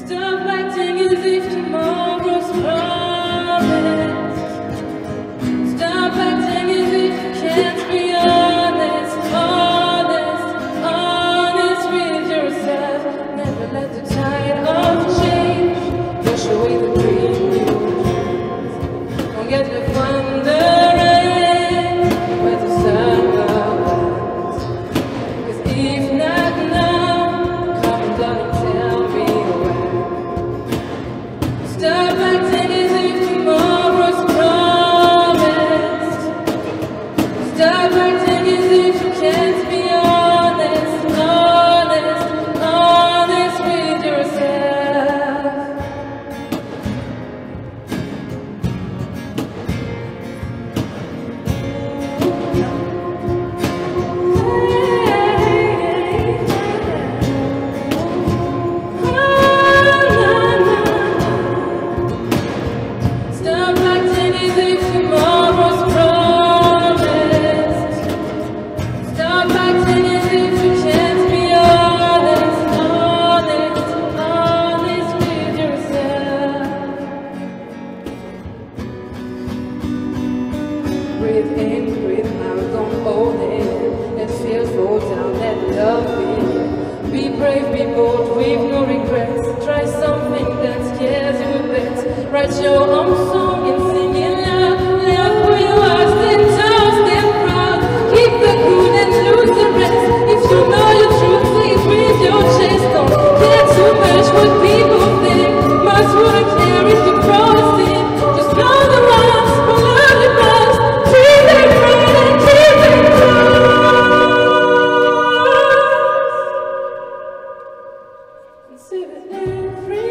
Stop acting as if tomorrow's promised. Stop acting as if you can't be honest, honest with yourself. Never let the tide of change wash away the dream you dreamed. Don't get left wondering where the sun goes. 'Cause if not now, come and blood and tell me when. Stop acting as if tomorrow's promised. Stop acting as if you can't be honest, honest with yourself. Stop acting as if tomorrow's promised. Stop acting as if you can't be honest, honest with yourself. Breathe in, breathe out, don't hold it. Let fears roll down, let love begin. Be brave, be bold, with no regrets. Try something that scares you a bit. Write your own song and sing it loud. Live who you are, stand tall, stand proud. Keep the good and lose the rest. If you know your truth, say it with your chest. Don't care too much what people think. Much wouldn't care if you promised it. Just know the ones who love you best. Keep them right and keep them close. And say that every